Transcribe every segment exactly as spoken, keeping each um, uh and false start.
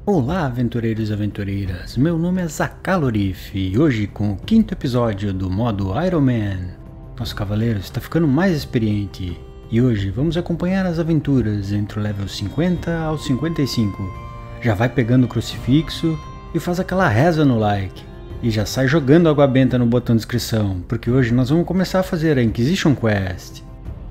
Olá, aventureiros e aventureiras, meu nome é Zakalorif e hoje com o quinto episódio do modo Iron Man. Nosso cavaleiro está ficando mais experiente e hoje vamos acompanhar as aventuras entre o level cinquenta ao cinquenta e cinco. Já vai pegando o crucifixo e faz aquela reza no like. E já sai jogando água benta no botão de inscrição, porque hoje nós vamos começar a fazer a Inquisition Quest.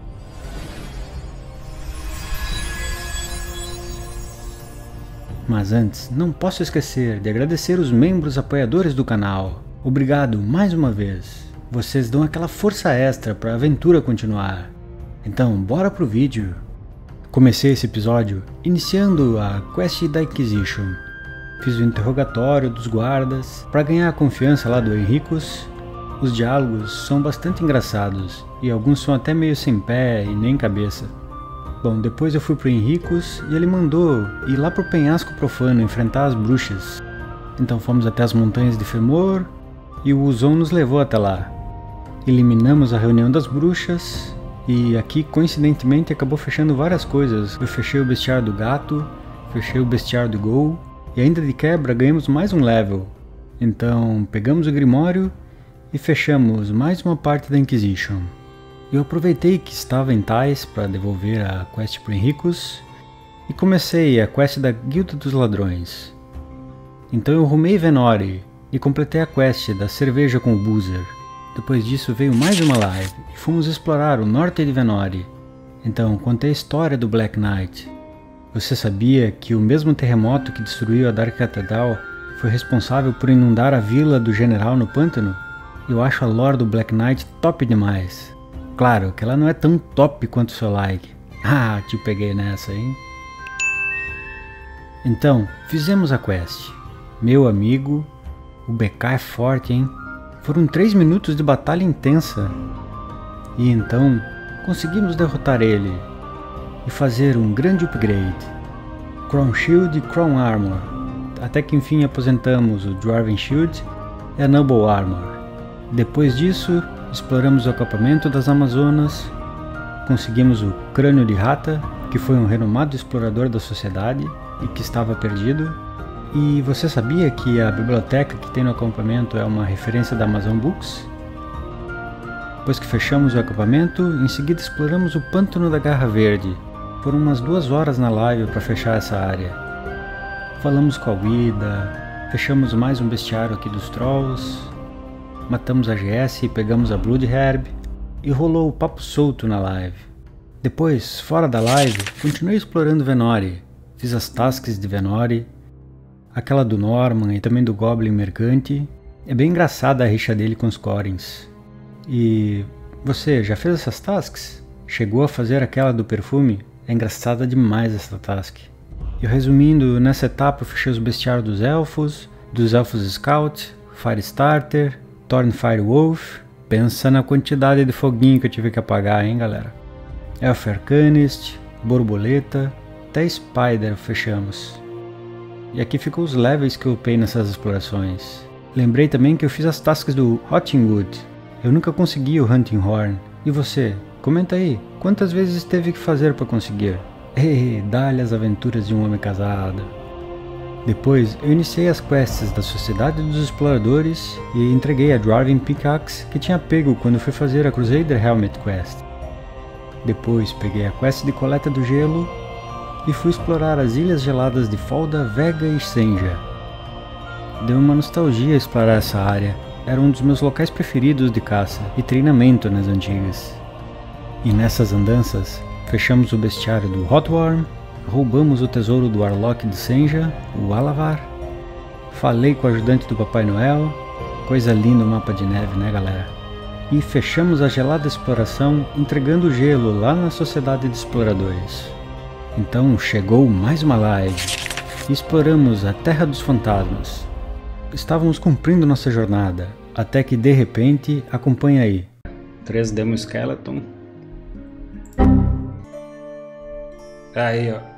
Mas antes, não posso esquecer de agradecer os membros apoiadores do canal. Obrigado mais uma vez. Vocês dão aquela força extra para a aventura continuar. Então, bora pro vídeo. Comecei esse episódio iniciando a Quest da Inquisition. Fiz o interrogatório dos guardas para ganhar a confiança lá do Henricus. Os diálogos são bastante engraçados e alguns são até meio sem pé e nem cabeça. Bom, depois eu fui pro Henricus e ele mandou ir lá pro penhasco profano enfrentar as bruxas. Então fomos até as montanhas de Fëmor e o Uzon nos levou até lá. Eliminamos a reunião das bruxas e aqui coincidentemente acabou fechando várias coisas. Eu fechei o bestiário do gato, fechei o bestiário do Gol e ainda de quebra ganhamos mais um level. Então pegamos o Grimório e fechamos mais uma parte da Inquisition. Eu aproveitei que estava em Tais para devolver a quest para Henricus e comecei a quest da Guilda dos Ladrões. Então eu rumei Venori e completei a quest da cerveja com o Boozer. Depois disso veio mais uma live e fomos explorar o norte de Venori. Então contei a história do Black Knight. Você sabia que o mesmo terremoto que destruiu a Dark Cathedral foi responsável por inundar a vila do general no pântano? Eu acho a lore do Black Knight top demais. Claro que ela não é tão top quanto o seu like. Ah, te peguei nessa, hein? Então, fizemos a quest. Meu amigo, o B K é forte, hein? Foram três minutos de batalha intensa. E então, conseguimos derrotar ele e fazer um grande upgrade. Crown Shield e Crown Armor. Até que enfim aposentamos o Dwarven Shield e a Noble Armor. Depois disso, exploramos o acampamento das Amazonas, conseguimos o Crânio de Rata, que foi um renomado explorador da sociedade e que estava perdido. E você sabia que a biblioteca que tem no acampamento é uma referência da Amazon Books? Depois que fechamos o acampamento, em seguida exploramos o Pântano da Garra Verde. Foram umas duas horas na live para fechar essa área. Falamos com a Wida, fechamos mais um bestiário aqui dos Trolls, matamos a G S e pegamos a Bloodherb e rolou o papo solto na live. Depois, fora da live, continuei explorando Venori. Fiz as tasks de Venori, aquela do Norman e também do Goblin Mercante. É bem engraçada a rixa dele com os Corins. E você já fez essas tasks? Chegou a fazer aquela do perfume? É engraçada demais essa task. E resumindo, nessa etapa eu fechei os bestiários dos Elfos, dos Elfos Scout, Firestarter, Thornfire Wolf. Pensa na quantidade de foguinho que eu tive que apagar, hein, galera. Elf Arcanist, Borboleta, até Spider fechamos. E aqui ficou os levels que eu upei nessas explorações. Lembrei também que eu fiz as tasks do Rottingwood. Eu nunca consegui o Hunting Horn. E você? Comenta aí, quantas vezes teve que fazer para conseguir? Ei, dá-lhe as aventuras de um homem casado. Depois, eu iniciei as quests da Sociedade dos Exploradores e entreguei a Dwarven Pickaxe que tinha pego quando fui fazer a Crusader Helmet Quest. Depois, peguei a quest de Coleta do Gelo e fui explorar as Ilhas Geladas de Folda, Vega e Senja. Deu uma nostalgia explorar essa área, era um dos meus locais preferidos de caça e treinamento nas antigas. E nessas andanças, fechamos o bestiário do Hotworm, roubamos o tesouro do Warlock de Senja, o Alavar. Falei com o ajudante do Papai Noel. Coisa linda o mapa de neve, né, galera? E fechamos a gelada exploração entregando o gelo lá na Sociedade de Exploradores. Então chegou mais uma live. E exploramos a Terra dos Fantasmas. Estávamos cumprindo nossa jornada, até que de repente, acompanha aí. Três Demo Skeleton. Aí, ó.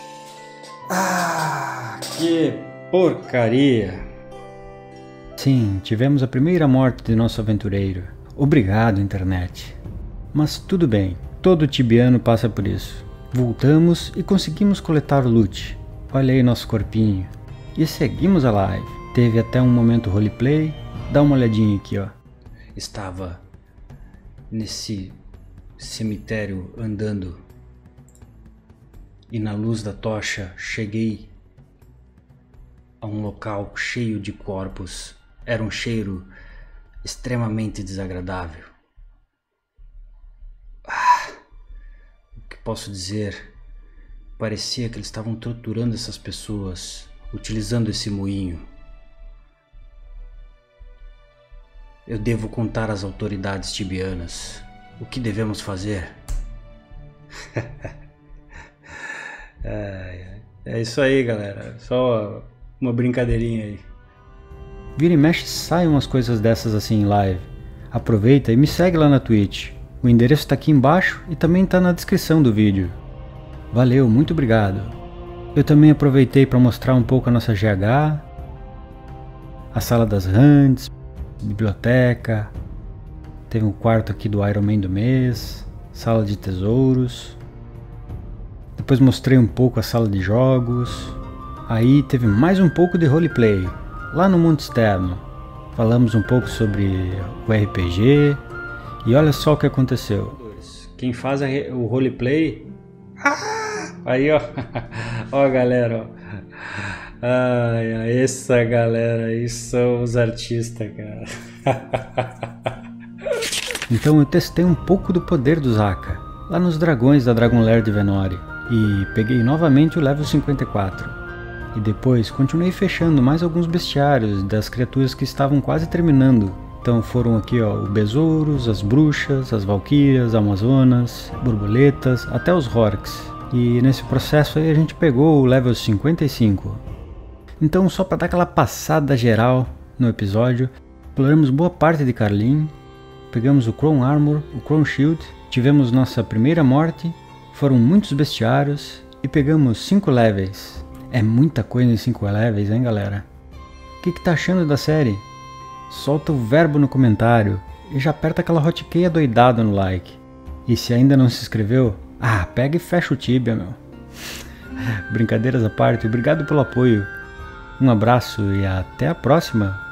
Ah, que porcaria! Sim, tivemos a primeira morte de nosso aventureiro. Obrigado, internet. Mas tudo bem, todo tibiano passa por isso. Voltamos e conseguimos coletar o loot. Olha aí nosso corpinho. e seguimos a live. Teve até um momento roleplay, dá uma olhadinha aqui, ó. Estava nesse cemitério andando e na luz da tocha cheguei a um local cheio de corpos. Era um cheiro extremamente desagradável. Ah, o que posso dizer? Parecia que eles estavam torturando essas pessoas, utilizando esse moinho. Eu devo contar às autoridades tibianas. O que devemos fazer? É isso aí, galera. Só uma brincadeirinha aí. Vira e mexe, sai umas coisas dessas assim em live. Aproveita e me segue lá na Twitch. O endereço está aqui embaixo e também está na descrição do vídeo. Valeu, muito obrigado. Eu também aproveitei para mostrar um pouco a nossa G H, a sala das Hands, biblioteca, teve um quarto aqui do Iron Man do mês, sala de tesouros. Depois mostrei um pouco a sala de jogos. Aí teve mais um pouco de roleplay, lá no mundo externo. Falamos um pouco sobre o R P G e olha só o que aconteceu. Quem faz o roleplay... Ah, aí ó, ó galera, ó. Ai, ai, essa galera aí são os artistas, cara. Então eu testei um pouco do poder do Zaka, lá nos dragões da Dragon Lair de Venori, e peguei novamente o level cinquenta e quatro. E depois continuei fechando mais alguns bestiários das criaturas que estavam quase terminando. Então foram aqui ó, o besouros, as bruxas, as valquírias, amazonas, borboletas, até os orcs. E nesse processo aí a gente pegou o level cinquenta e cinco. Então só para dar aquela passada geral no episódio, exploramos boa parte de Carlin, pegamos o Chrome Armor, o Chrome Shield, tivemos nossa primeira morte, foram muitos bestiários e pegamos cinco levels. É muita coisa em cinco levels, hein galera? O que que tá achando da série? Solta o verbo no comentário e já aperta aquela hotkey adoidada no like. E se ainda não se inscreveu, ah, pega e fecha o Tibia, meu. Brincadeiras à parte, obrigado pelo apoio. Um abraço e até a próxima.